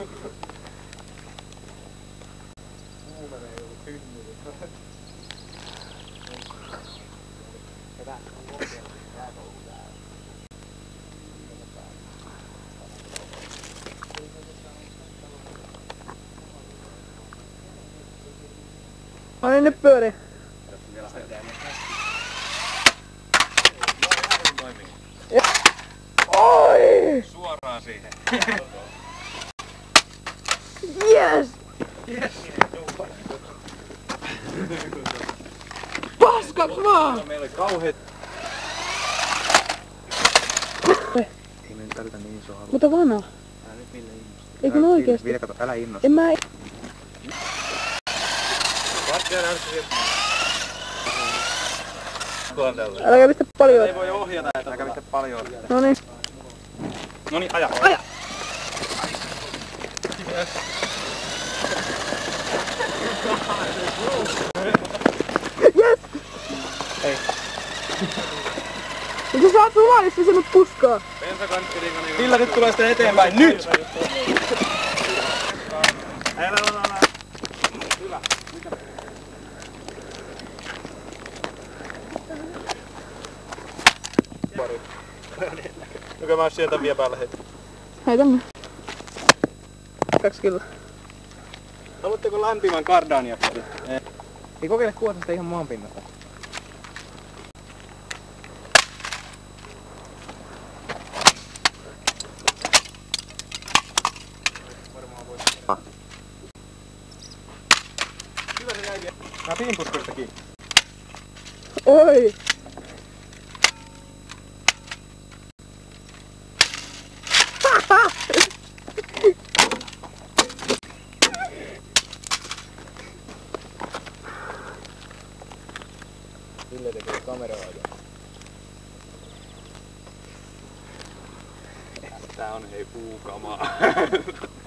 Huumene ei ollut synnynyt. Hyvä. Ai ne pyöri. Oi! Suoraan siihen. Yes! Yes. Paskaks vaan! Meillä oli kauheet. Ei me nyt tarvita niin iso halu. Mutta vana. Älä nyt Ville innostu. Eikö ne oikeesti? Ville, kato, älä innostu. En mä... Vartija näyttää sieltä. Tuon tällä. Älä pistä paljon. Ei voi ohjata, että älä pistä paljon. Noniin. Noniin, aja. Aja! Yes! Ei. Mutta sä saat humalissa sen puskaa. Ville nyt tulee sitten eteenpäin. Nyt! Älä. Hyvä. Pari. Joka mä oon sieltä vielä päällä heti. Heitämme. 2 kiloa. Haluatteko lämpimän Gardania? Ei kokeile kuosta sitä ihan maan pinnasta. Hyvä se jäi vielä. Mä pidin puskurista kiinni. Oi! Ville tekee kameroida. Tää on hei puukamaa.